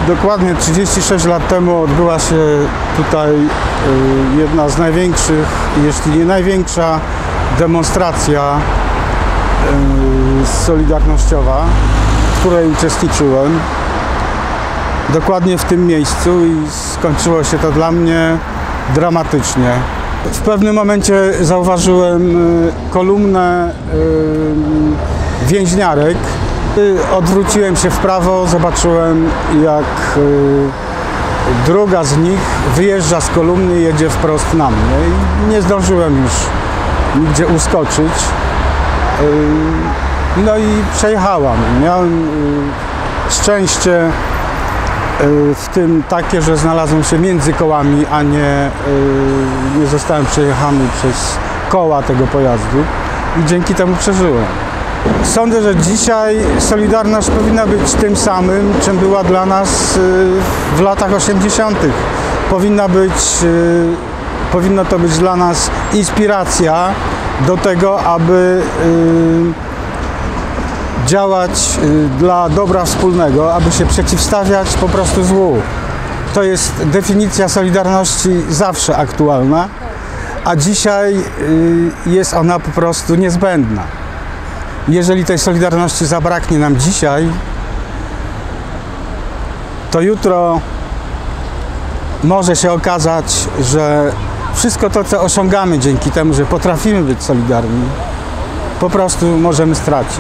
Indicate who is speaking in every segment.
Speaker 1: Dokładnie 36 lat temu odbyła się tutaj jedna z największych, jeśli nie największa demonstracja solidarnościowa, w której uczestniczyłem. Dokładnie w tym miejscu i skończyło się to dla mnie dramatycznie. W pewnym momencie zauważyłem kolumnę więźniarek. Odwróciłem się w prawo, zobaczyłem, jak druga z nich wyjeżdża z kolumny i jedzie wprost na mnie. I nie zdążyłem już nigdzie uskoczyć. No i przejechałam. Miałem szczęście w tym takie, że znalazłem się między kołami, a nie zostałem przejechany przez koła tego pojazdu i dzięki temu przeżyłem. Sądzę, że dzisiaj Solidarność powinna być tym samym, czym była dla nas w latach 80. Powinno to być dla nas inspiracja do tego, aby działać dla dobra wspólnego, aby się przeciwstawiać po prostu złu. To jest definicja Solidarności zawsze aktualna, a dzisiaj jest ona po prostu niezbędna. Jeżeli tej Solidarności zabraknie nam dzisiaj, to jutro może się okazać, że wszystko to, co osiągamy dzięki temu, że potrafimy być solidarni, po prostu możemy stracić.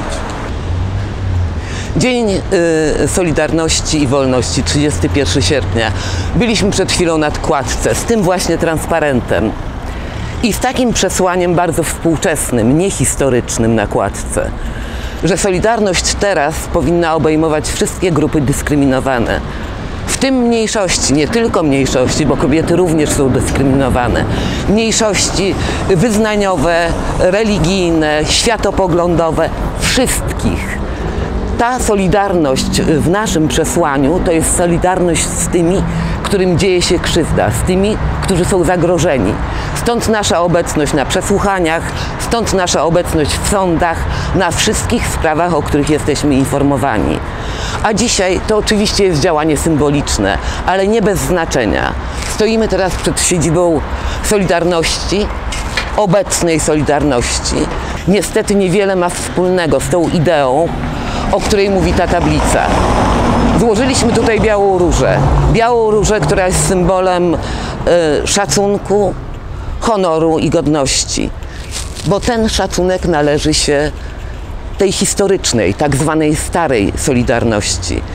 Speaker 2: Dzień Solidarności i Wolności, 31 sierpnia. Byliśmy przed chwilą na kładce z tym właśnie transparentem i z takim przesłaniem bardzo współczesnym, niehistorycznym na kładce, że Solidarność teraz powinna obejmować wszystkie grupy dyskryminowane. W tym mniejszości, nie tylko mniejszości, bo kobiety również są dyskryminowane. Mniejszości wyznaniowe, religijne, światopoglądowe, wszystkich. Ta solidarność w naszym przesłaniu to jest solidarność z tymi, którym dzieje się krzywda, z tymi, którzy są zagrożeni. Stąd nasza obecność na przesłuchaniach, stąd nasza obecność w sądach, na wszystkich sprawach, o których jesteśmy informowani. A dzisiaj to oczywiście jest działanie symboliczne, ale nie bez znaczenia. Stoimy teraz przed siedzibą Solidarności, obecnej Solidarności. Niestety niewiele ma wspólnego z tą ideą, o której mówi ta tablica. Złożyliśmy tutaj białą różę, która jest symbolem szacunku, honoru i godności, bo ten szacunek należy się tej historycznej, tak zwanej starej Solidarności.